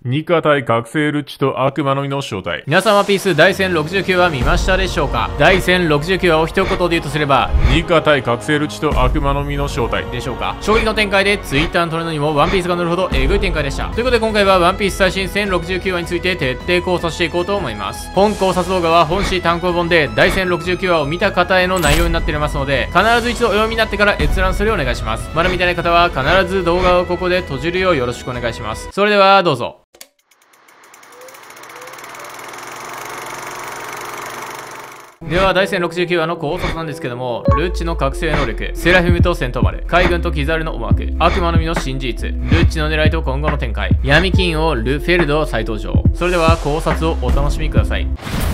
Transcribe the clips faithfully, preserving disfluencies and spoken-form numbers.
ニカ対覚醒ルッチと悪魔の実の正体。 皆さん、ワンピース第戦ろくじゅうきゅうわ見ましたでしょうか？第戦ろくじゅうきゅうわを一言で言うとすれば、 ニカ対覚醒ルッチと悪魔の実の正体でしょうか。衝撃の展開でツイッターのトレンドにもワンピースが乗るほどエグい展開でした。ということで今回はワンピース最新せんろくじゅうきゅうわについて徹底考察していこうと思います。本考察動画は本誌単行本で第戦ろくじゅうきゅうわを見た方への内容になっておりますので、必ず一度お読みになってから閲覧するようお願いします。まだ見てない方は必ず動画をここで閉じるようよろしくお願いします。それではどうぞ。では第戦ろくじゅうきゅうわの考察なんですけども、ルッチの覚醒能力、セラフィムと戦闘丸、海軍とキザルの思惑、悪魔の実の新事実、ルッチの狙いと今後の展開、闇金王ルフェルド再登場。それでは考察をお楽しみください。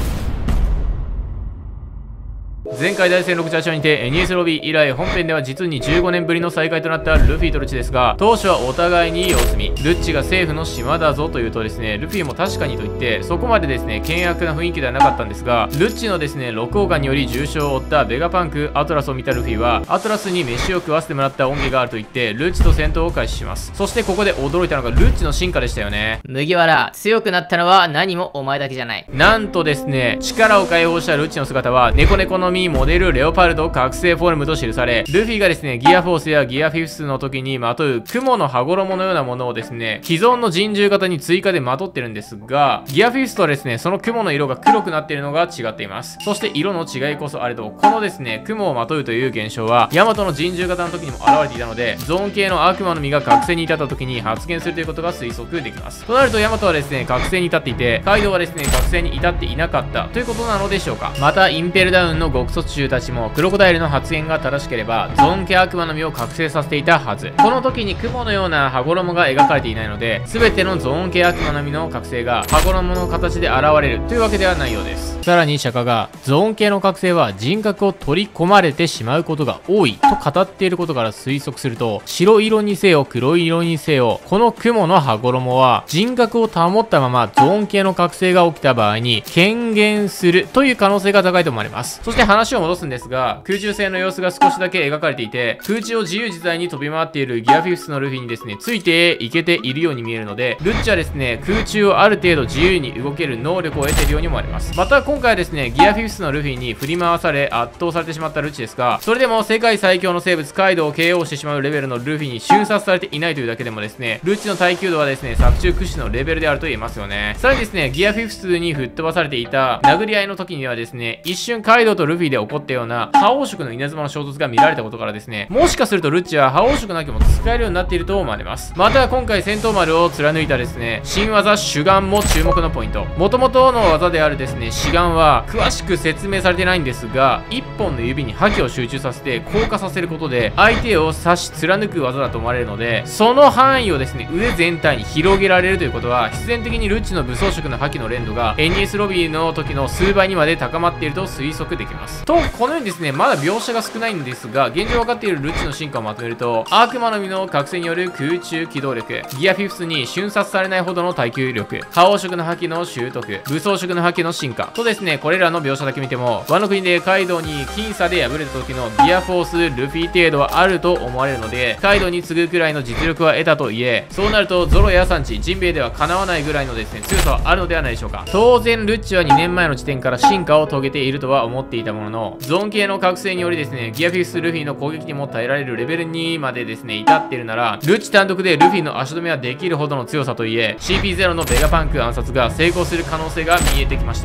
前回第戦ろくじゅうはちわにて エヌエス ロビー以来本編では実にじゅうごねんぶりの再会となったルフィとルッチですが、当初はお互いに様子見、ルッチが政府の島だぞというとですね、ルフィも確かにと言ってそこまでですね険悪な雰囲気ではなかったんですが、ルッチのですねろくおうがんにより重傷を負ったベガパンクアトラスを見たルフィは、アトラスに飯を食わせてもらった恩義があると言ってルッチと戦闘を開始します。そしてここで驚いたのがルッチの進化でしたよね。 麦わら、強くなったのは何もお前だけじゃない。 なんとですね、力を解放したルッチの姿はネコネコの実モデルレオパルド覚醒フォルムと記され、ルフィがですねギアフォースやギアフィフスの時にまとう雲の羽衣のようなものをですね既存の人獣型に追加でまとってるんですが、ギアフィフスとはですねその雲の色が黒くなっているのが違っています。そして色の違いこそあれど、このですね雲をまとうという現象はヤマトの人獣型の時にも現れていたので、ゾーン系の悪魔の実が覚醒に至った時に発現するということが推測できます。となるとヤマトはですね覚醒に至っていて、カイドウはですね覚醒に至っていなかったということなのでしょうか。またインペルダウンの極卒中たちもクロコダイルの発言が正しければゾーン系悪魔の実を覚醒させていたはず。この時に雲のような羽衣が描かれていないので、全てのゾーン系悪魔の実の覚醒が羽衣の形で現れるというわけではないようです。さらに釈迦がゾーン系の覚醒は人格を取り込まれてしまうことが多いと語っていることから推測すると、白色にせよ黒色にせよこの雲の羽衣は人格を保ったままゾーン系の覚醒が起きた場合に権限するという可能性が高いと思われます。そして話を戻すんですが、空中戦の様子が少しだけ描かれていて、空中を自由自在に飛び回っているギアフィフスのルフィにですねついていけているように見えるので、ルッチはですね空中をある程度自由に動ける能力を得ているように思われます。また今回はですねギアフィフスのルフィに振り回され圧倒されてしまったルッチですが、それでも世界最強の生物カイドウを ケーオー してしまうレベルのルフィに瞬殺されていないというだけでもですね、ルッチの耐久度はですね作中屈指のレベルであると言えますよね。さらにですねギアフィフスに吹っ飛ばされていた殴り合いの時にはですね、一瞬カイドウとルフィで起こったような覇王色の稲妻の衝突が見られたことからですね、もしかするとルッチは覇王色なきも使えるようになっていると思われます。また今回戦闘丸を貫いたですね新技主眼も注目のポイント。元々の技であるですね主眼は詳しく説明されてないんですが、いっぽんの指に覇気を集中させて硬化させることで相手を刺し貫く技だと思われるので、その範囲をですね腕全体に広げられるということは、必然的にルッチの武装色の覇気の連度が エヌイーエス ロビーの時の数倍にまで高まっていると推測できます。とこのようにですねまだ描写が少ないんですが、現状分かっているルッチの進化をまとめると、悪魔の実の覚醒による空中機動力、ギアフィフスに瞬殺されないほどの耐久力、覇王色の覇気の習得、武装色の覇気の進化とですね、これらの描写だけ見てもワノ国でカイドウに僅差で敗れた時のギアフォースルフィ程度はあると思われるので、カイドウに次ぐくらいの実力は得たといえ、そうなるとゾロやサンチ、ジンベエではかなわないぐらいのですね強さはあるのではないでしょうか。当然ルッチはにねんまえの時点から進化を遂げているとは思っていたものの、ゾーン系の覚醒によりですねギアフィフスルフィの攻撃にも耐えられるレベルにまでですね至っているなら、ルッチ単独でルフィの足止めはできるほどの強さといえ、 シーピーゼロ のベガパンク暗殺が成功する可能性が見えてきました。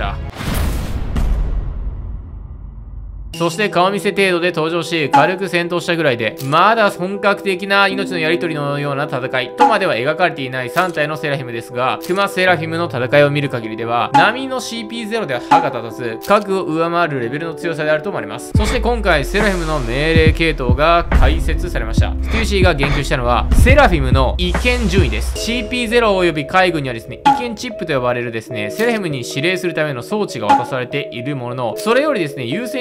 そして顔見せ程度で登場し軽く戦闘したぐらいで、まだ本格的な命のやり取りのような戦いとまでは描かれていないさんたいのセラフィムですが、クマセラフィムの戦いを見る限りでは並の シーピーゼロ では歯が立たず、核を上回るレベルの強さであると思われます。そして今回セラフィムの命令系統が解説されました。ステューシーが言及したのはセラフィムの意見順位です。 シーピーゼロ および海軍にはですね意見チップと呼ばれるですねセラフィムに指令するための装置が渡されているものの、それよりですね優先順位の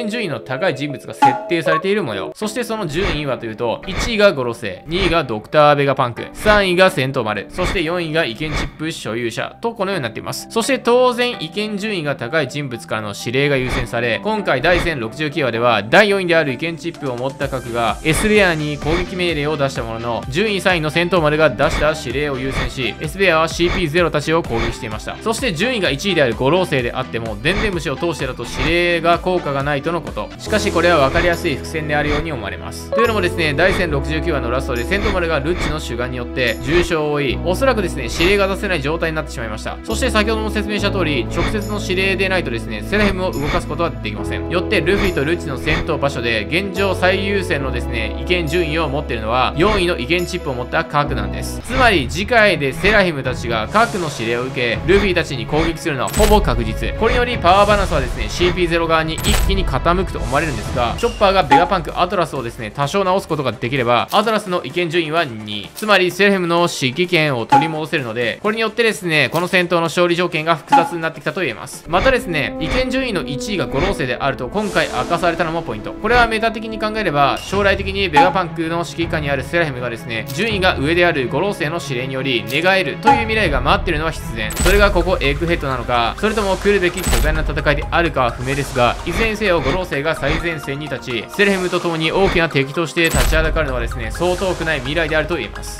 高い人物が設定されている模様。そしてその順位はというと、いちいがゴロセイ、にいがドクターベガパンク、さんいが戦闘丸、そしてよんいが意見チップ所有者とこのようになっています。そして当然意見順位が高い人物からの指令が優先され、今回だいせんろくじゅうきゅうわではだいよんいである意見チップを持った核が S ベアに攻撃命令を出したものの、順位さんいの戦闘丸が出した指令を優先し、 S ベアは シーピーゼロ たちを攻撃していました。そして順位がいちいである五老星であっても電電虫を通してだと指令が効果がないとのこと。しかしこれは分かりやすい伏線であるように思われます。というのもですね、だいせんろくじゅうきゅうわのラストで戦闘丸がルッチの主眼によって重傷を負い、おそらくですね指令が出せない状態になってしまいました。そして先ほども説明した通り、直接の指令でないとですねセラフィムを動かすことはできません。よってルフィとルッチの戦闘場所で現状最優先のですね意見順位を持っているのはよんいの意見チップを持った核なんです。つまり次回でセラフィムたちが核の指令を受けルフィたちに攻撃するのはほぼ確実。これによりパワーバランスはですね シーピーゼロ 側に一気に傾くと思われるんですが、チョッパーがベガパンクアトラスをですね多少直すことができればアトラスの意見順位はにい、つまりセラフィムの指揮権を取り戻せるので、これによってですねこの戦闘の勝利条件が複雑になってきたと言えます。またですね意見順位のいちいが五老星であると今回明かされたのもポイント。これはメタ的に考えれば将来的にベガパンクの指揮下にあるセラフィムがですね順位が上である五老星の指令により寝返るという未来が待っているのは必然。それがここエッグヘッドなのか、それとも来るべき巨大な戦いであるかは不明ですが、いずれにせよ五老星が最前線に立ちセラフィムと共に大きな敵として立ちはだかるのはですねそう遠くない未来であると言えます。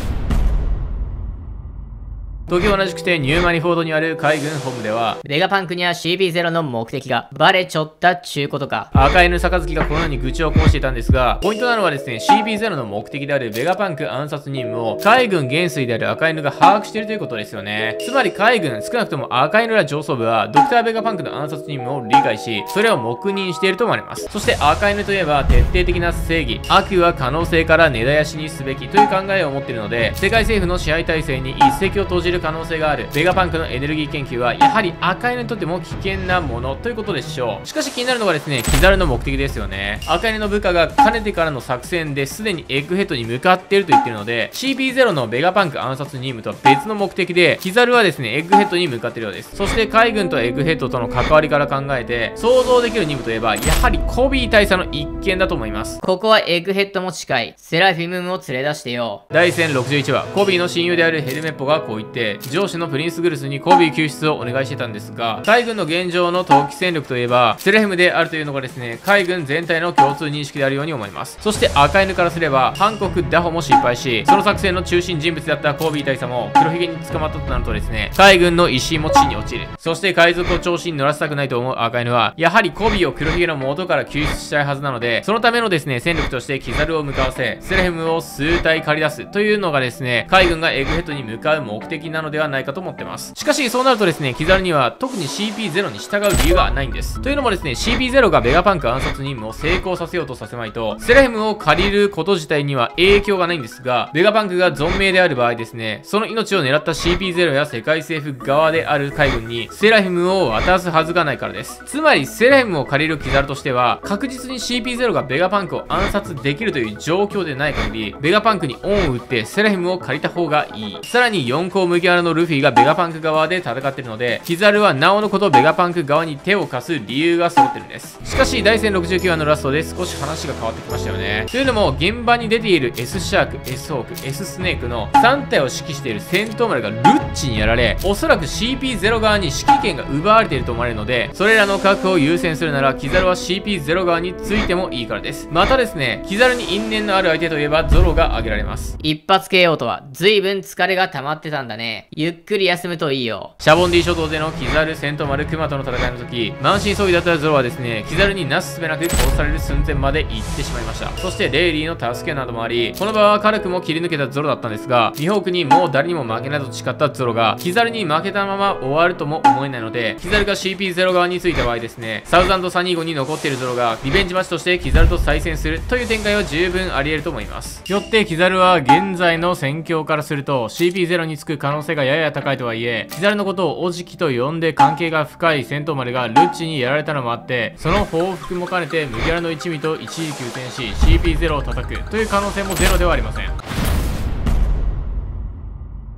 時同じくてニューマニフォードにある海軍本部では、 ベガパンクには シーピーゼロ の目的がバレちょったっちゅうことか。 赤犬杯がこのように愚痴をこうしていたんですが、ポイントなのはですね シーピーゼロ の目的であるベガパンク暗殺任務を海軍元帥である赤犬が把握しているということですよね。つまり海軍、少なくとも赤犬ら上層部はドクターベガパンクの暗殺任務を理解し、それを黙認していると思われます。そして赤犬といえば徹底的な正義、悪は可能性から根絶やしにすべきという考えを持っているので、世界政府の支配体制に一石を投じる可能性があるベガパンクのエネルギー研究はやはり赤犬にとっても危険なものということでしょう。しかし気になるのがですねキザルの目的ですよね。赤犬の部下がかねてからの作戦ですでにエッグヘッドに向かっていると言っているので、 シーピーゼロ のベガパンク暗殺任務とは別の目的でキザルはですねエッグヘッドに向かっているようです。そして海軍とエッグヘッドとの関わりから考えて想像できる任務といえばやはりコビー大佐の一件だと思います。 ここはエッグヘッドも近い。セラフィムを連れ出してよ。 だいせんろくじゅういちわ、コビーの親友であるヘルメッポがこう言って上司のプリンスグルスにコビー救出をお願いしてたんですが、海軍の現状の投機戦力といえばセラフィムであるというのがですね海軍全体の共通認識であるように思います。そして赤犬からすればハンコクダホも失敗し、その作戦の中心人物だったコビー大佐も黒ひげに捕まったとなるとですね海軍の威信も地に落ちる。そして海賊を調子に乗らせたくないと思う赤犬はやはりコビーを黒ひげの元から救出したいはずなので、そのためのですね戦力としてキザルを向かわせセラフィムを数体駆り出すというのがですね海軍がエッグヘッドに向かう目的なのではないかと思ってます。しかしそうなるとですねキザルには特に シーピーゼロ に従う理由がないんです。というのもですね シーピーゼロ がベガパンク暗殺任務を成功させようとさせまいとセラフィムを借りること自体には影響がないんですが、ベガパンクが存命である場合ですねその命を狙った シーピーゼロ や世界政府側である海軍にセラフィムを渡すはずがないからです。つまりセラフィムを借りるキザルとしては確実に シーピーゼロ がベガパンクを暗殺できるという状況でない限りベガパンクに恩を売ってセラフィムを借りた方がいい。さらによん校麦わらのルフィがベガパンク側で戦っているので、キザルはなおのことベガパンク側に手を貸す理由が揃ってるんです。しかしだいせんろくじゅうきゅうわのラストで少し話が変わってきましたよね。というのも現場に出ている S シャーク、S ホーク、S スネークのさん体を指揮している戦闘丸がルッチにやられ、おそらく シーピーゼロ 側に指揮権が奪われていると思われるので、それらの確保を優先するならキザルは シーピーゼロ 側についてもいいからです。またですねキザルに因縁のある相手といえばゾロが挙げられます。 一発 ケーオー とは随分疲れが溜まってたんだね。ゆっくり休むといいよ。 シャボンディ諸島でのキザル戦闘丸クマとの戦いの時、満身創痍だったゾロはですねキザルになすすべなく殺される寸前まで行ってしまいました。そしてレイリーの助けなどもあり、この場は軽くも切り抜けたゾロだったんですが、ミホークにもう誰にも負けないと誓ったゾロがキザルに負けたまま終わるとも思えないので、キザルが シーピーゼロ 側についた場合ですねサウザンドサニーゴに残っているゾロがリベンジマッチとしてキザルと再戦するという展開は十分あり得ると思います。よってキザルは現在の戦況からすると シーピーゼロ につく可能性がやや高いとはいえ、キザルのことをおじきと呼んで関係が深い戦闘丸がルッチにやられたのもあって、その報復も兼ねて麦わらの一味と一時休戦し シーピーゼロ を叩くという可能性もゼロではありません。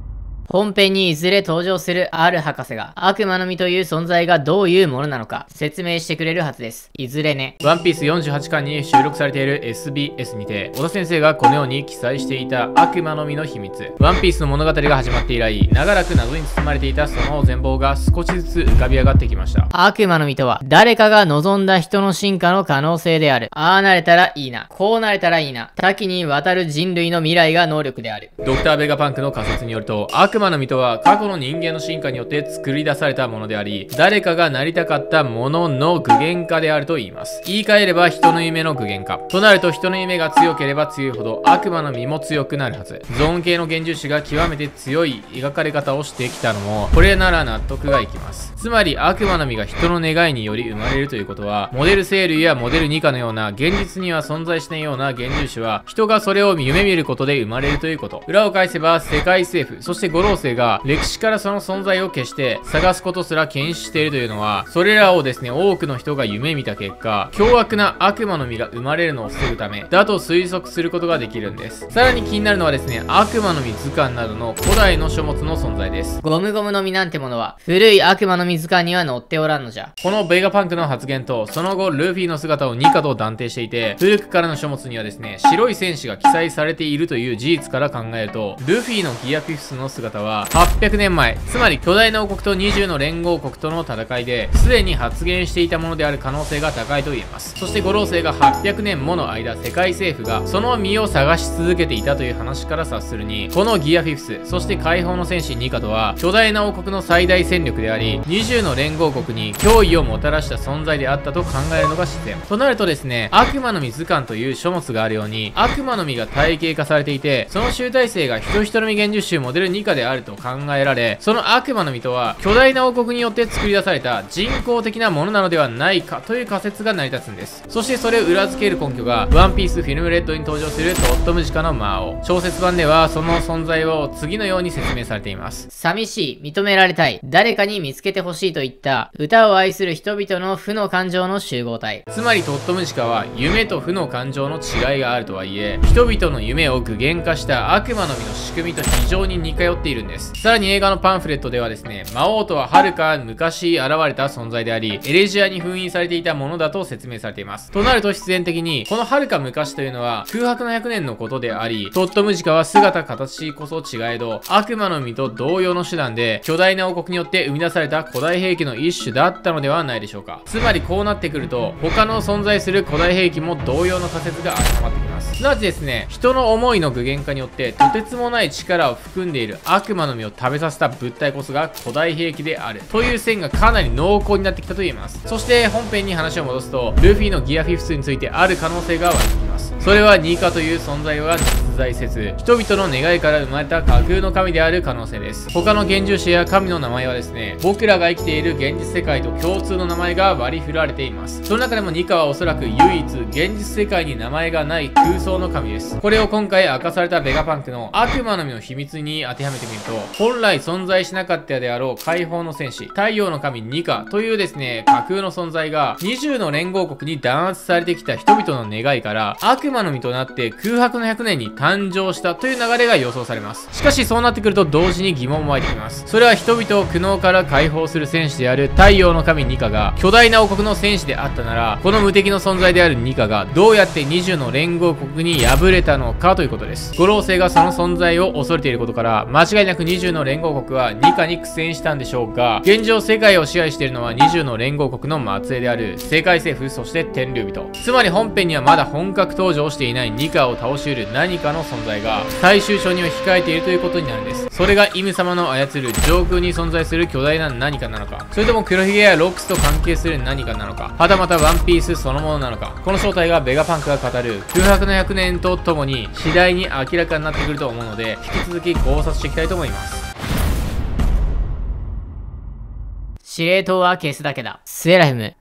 本編にいずれ登場する R 博士が悪魔の実という存在がどういうものなのか説明してくれるはずです。いずれね。 ワンピースよんじゅうはちかんに収録されている エスビーエス にて、小田先生がこのように記載していた悪魔の実の秘密。ワンピースの物語が始まって以来、長らく謎に包まれていたその全貌が少しずつ浮かび上がってきました。 悪魔の実とは、誰かが望んだ人の進化の可能性である。ああなれたらいいな。こうなれたらいいな。多岐にわたる人類の未来が能力である。 ドクター・ベガパンクの仮説によると、悪魔の実とは過去の人間の進化によって作り出されたものであり、誰かがなりたかったものの具現化であると言います。言い換えれば人の夢の具現化。となると人の夢が強ければ強いほど悪魔の実も強くなるはず。ゾーン系の幻獣種が極めて強い描かれ方をしてきたのも、これなら納得がいきます。つまり悪魔の実が人の願いにより生まれるということは、モデル生類やモデルニカのような現実には存在しないような幻獣種は、人がそれを夢見ることで生まれるということ。裏を返せば世界政府、そして五老星が歴史からその存在を消して探すことすら禁止しているというのは、それらをですね、多くの人が夢見た結果、凶悪な悪魔の実が生まれるのを防ぐためだと推測することができるんです。さらに気になるのはですね、悪魔の実図鑑などの古代の書物の存在です。 ゴムゴムの実なんてものは古い悪魔の実図鑑には載っておらんのじゃ。 このベガパンクの発言とその後ルフィの姿をニカと断定していて、古くからの書物にはですね、白い戦士が記載されているという事実から考えると、ルフィのギアフィフスの姿ははっぴゃくねんまえ、つまり巨大な王国とにじゅうの連合国との戦いですでに発言していたものである可能性が高いと言えます。そして五老星がはっぴゃくねんもの間、世界政府がその実を探し続けていたという話から察するに、このギアフィフス、そして解放の戦士ニカとは巨大な王国の最大戦力であり、にじゅうの連合国に脅威をもたらした存在であったと考えるのが自然。となるとですね、悪魔の実図鑑という書物があるように、悪魔の実が体系化されていて、その集大成が人人の実幻獣種モデルニカであると考えられ、その悪魔の実とは巨大な王国によって作り出された人工的なものなのではないかという仮説が成り立つんです。そしてそれを裏付ける根拠が、ワンピースフィルムレッドに登場するトットムジカの魔王。小説版ではその存在を次のように説明されています。 寂しい、認められたい、誰かに見つけてほしいといった歌を愛する人々の負の感情の集合体。 つまりトットムジカは夢と負の感情の違いがあるとはいえ、人々の夢を具現化した悪魔の実の仕組みと非常に似通っているんです。さらに映画のパンフレットではですね、魔王とは遥か昔現れた存在であり、エレジアに封印されていたものだと説明されています。となると必然的に、この遥か昔というのは空白のひゃくねんのことであり、トットムジカは姿形こそ違えど、悪魔の実と同様の手段で巨大な王国によって生み出された古代兵器の一種だったのではないでしょうか。つまりこうなってくると、他の存在する古代兵器も同様の仮説が当てはまってきます。すなわちですね、人の思いの具現化によってとてつもない力を含んでいる悪魔の実を食べさせた物体こそが古代兵器であるという線がかなり濃厚になってきたと言えます。そして本編に話を戻すと、ルフィのギアフィフスについてある可能性が湧いてきます。それはニカという存在は実在せず、人々の願いから生まれた架空の神である可能性です。他の幻獣種や神の名前はですね、僕らが生きている現実世界と共通の名前が割り振られています。その中でもニカはおそらく唯一現実世界に名前がない空想の神です。これを今回明かされたベガパンクの悪魔の実の秘密に当てはめてみると、本来存在しなかったであろう解放の戦士、太陽の神ニカというですね、架空の存在がにじゅうの連合国に弾圧されてきた人々の願いから悪魔の実となって空白のひゃくねんに誕生したという流れが予想されます。しかしそうなってくると同時に疑問も湧いてきます。それは人々を苦悩から解放する戦士である太陽の神ニカが巨大な王国の戦士であったなら、この無敵の存在であるニカがどうやってにじゅうの連合国に敗れたのかということです。五老星がその存在を恐れていることから、間違いなくにじゅうの連合国はニカに苦戦したんでしょうが、現状世界を支配しているのはにじゅうの連合国の末裔である世界政府、そして天竜人。つまり本編にはまだ本格登場していないニカを倒し得る何かの存在が最終章には控えているということになるんです。それがイム様の操る上空に存在する巨大な何かなのか、それとも黒ひげやロックスと関係する何かなのか、はたまたワンピースそのものなのか、この正体がベガパンクが語る空白のひゃくねんとともに次第に明らかになってくると思うので、引き続き考察していきたいと思います。 司令塔は消すだけだ。スエラフィム、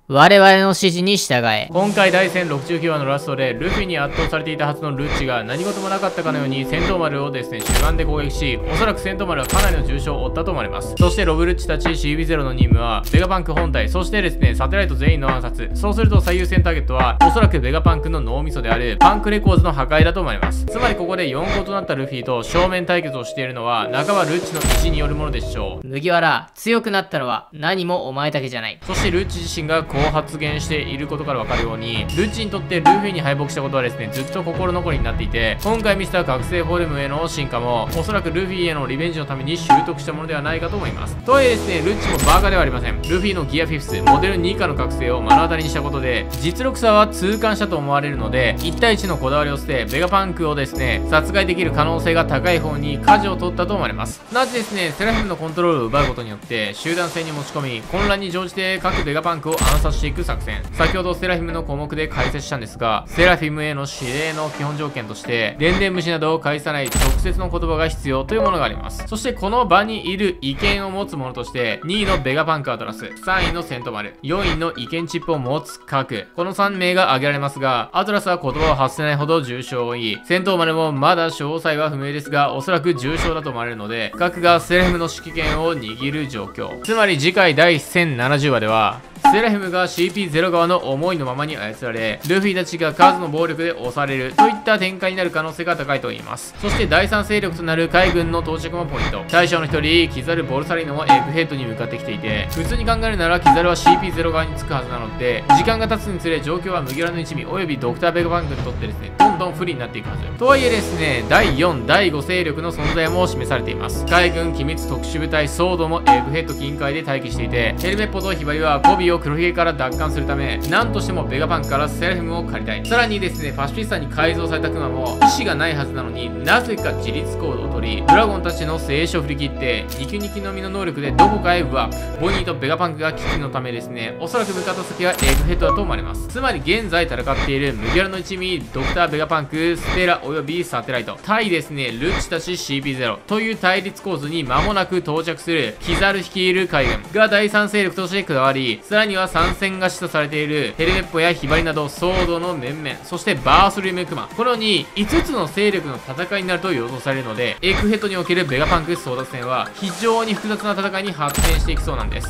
我々の指示に従え。 今回第せんろくじゅうきゅうわのラストでルフィに圧倒されていたはずのルッチが何事もなかったかのように戦闘丸をですね主眼で攻撃し、おそらく戦闘丸はかなりの重傷を負ったと思われます。そしてロブルッチたち シービーゼロ の任務はベガパンク本体、そしてですねサテライト全員の暗殺。そうすると最優先ターゲットはおそらくベガパンクの脳みそであるパンクレコーズの破壊だと思われます。つまりここでよんこうとなったルフィと正面対決をしているのは半ばルッチの意地によるものでしょう。 麦わら、強くなったのは何もお前だけじゃない。 そしてルッチ自身がこう発言していることから分かるように、ルッチにとってルフィに敗北したことはですねずっと心残りになっていて、今回見せた覚醒フォルムへの進化もおそらくルフィへのリベンジのために習得したものではないかと思います。とはいえですねルッチもバカではありません。ルフィのギアフィフスモデルに以下の覚醒を目の当たりにしたことで実力差は痛感したと思われるので、いち対いちのこだわりを捨てベガパンクをですね殺害できる可能性が高い方に舵を取ったと思われます。なぜですねセラフィムのコントロールを奪うことによって集団戦に持ち込み、混乱に乗じて各ベガパンクを暗殺していく作戦。先ほどセラフィムの項目で解説したんですが、セラフィムへの指令の基本条件として電電虫などを介さない直接の言葉が必要というものがあります。そしてこの場にいる意見を持つ者としてにいのベガパンクアトラス、さんいのセントマル、よんいの意見チップを持つ核、このさんめいが挙げられますが、アトラスは言葉を発せないほど重傷を負い、戦闘マルもまだ詳細は不明ですがおそらく重傷だと思われるので、核がセラフィムの指揮権を握る状況。つまり次回第せんななじゅうわではセラフィムが シーピーゼロ 側の思いのままに操られ、ルフィたちが数の暴力で押されるといった展開になる可能性が高いと言います。そしてだいさん勢力となる海軍の到着もポイント。大将の一人キザル・ボルサリーノもエグヘッドに向かってきていて、普通に考えるならキザルは シーピーゼロ 側につくはずなので、時間が経つにつれ状況は麦わらの一味およびドクターベガパンクにとってですねどんどん不利になっていくはず。とはいえですねだいよん、だいご勢力の存在も示されています。海軍機密特殊部隊ソードもエグヘッド近海で待機していて、ヘルメッポとヒバリはコビを黒ひげから奪還するため何としてもベガパンクからセラフィムを借りたい。さらにですねパシフィスタに改造されたクマも意志がないはずなのになぜか自立行動を取り、ドラゴンたちの静止を振り切ってニキニキのみの能力でどこかへワープ。ボニーとベガパンクが危機のためですねおそらく向かった先はエグヘッドだと思われます。つまり現在戦っている麦わらの一味ドクターベガパンク、ステラおよびサテライト対ですねルッチたち シーピーゼロ という対立構図に間もなく到着するキザル率いる海軍がだいさん勢力として加わり、さらには参戦が示唆されているヘルメッポやヒバリなどソードの面々、そしてバースリムクマ、このようにいつつの勢力の戦いになると予想されるので、エッグヘッドにおけるベガパンク争奪戦は非常に複雑な戦いに発展していきそうなんです。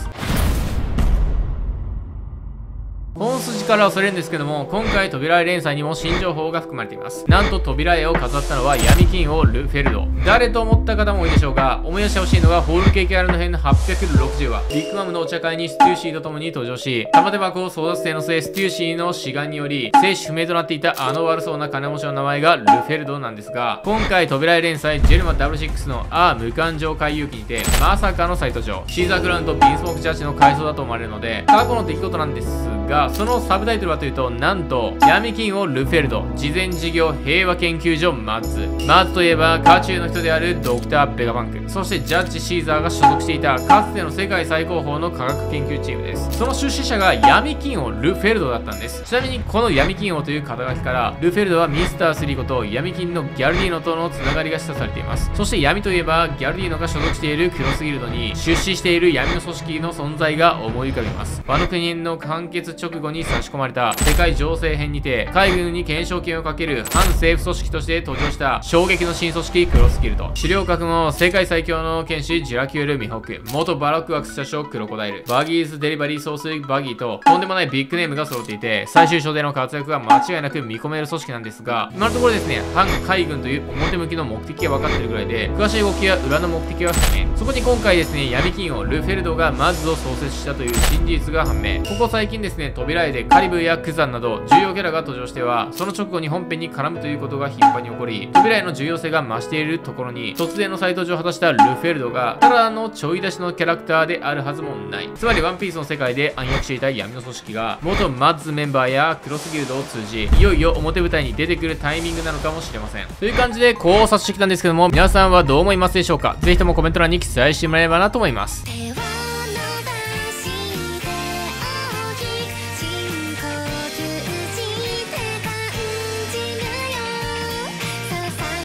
本筋からはそれるんですけども、今回扉絵連載にも新情報が含まれています。なんと扉絵を飾ったのは闇金王ルフェルド。誰と思った方も多いでしょうが、思い出してほしいのがホールケーキアルの編のはっぴゃくろくじゅうわ。ビッグマムのお茶会にステューシーと共に登場し、玉手箱を争奪戦の末ステューシーの志願により生死不明となっていたあの悪そうな金持ちの名前がルフェルドなんですが、今回扉絵連載ジェルマ ダブリューシックス のアー無感情回遊記にてまさかの再登場。シーザークラウンとビンスモークジャッジの回想だと思われるので過去の出来事なんですが、そのサブタイトルはというと、なんと闇金王ルフェルド慈善事業平和研究所マッズ。マッズといえば渦中の人であるドクターベガパンク、そしてジャッジシーザーが所属していたかつての世界最高峰の科学研究チームです。その出資者が闇金王ルフェルドだったんです。ちなみにこの闇金王という肩書きからルフェルドはミスタースリーこと闇金のギャルディーノとのつながりが示唆されています。そして闇といえばギャルディーノが所属しているクロスギルドに出資している闇の組織の存在が思い浮かびます。ワノ国編の完結直後に差し込まれた世界情勢編にて海軍に懸賞金をかける反政府組織として登場した衝撃の新組織クロスギルド。資料核も世界最強の剣士ジュラキュール・ミホーク、元バラックワークス社長クロコダイル、バギーズ・デリバリー・ソース・バギーととんでもないビッグネームが揃っていて、最終章での活躍が間違いなく見込める組織なんですが、今のところですね反海軍という表向きの目的が分かっているぐらいで、詳しい動きや裏の目的は不明。そこに今回ですね闇金王ルフェルドがマッズを創設したという新事実が判明。ここ最近ですね扉絵でカリブやクザンなど重要キャラが登場してはその直後に本編に絡むということが頻繁に起こり、扉絵の重要性が増しているところに突然の再登場を果たしたルフェルドがただのちょい出しのキャラクターであるはずもない。つまりワンピースの世界で暗躍していた闇の組織が元マッズメンバーやクロスギルドを通じいよいよ表舞台に出てくるタイミングなのかもしれません。という感じで考察してきたんですけども、皆さんはどう思いますでしょうか。ぜひともコメント欄に記載してもらえればなと思います。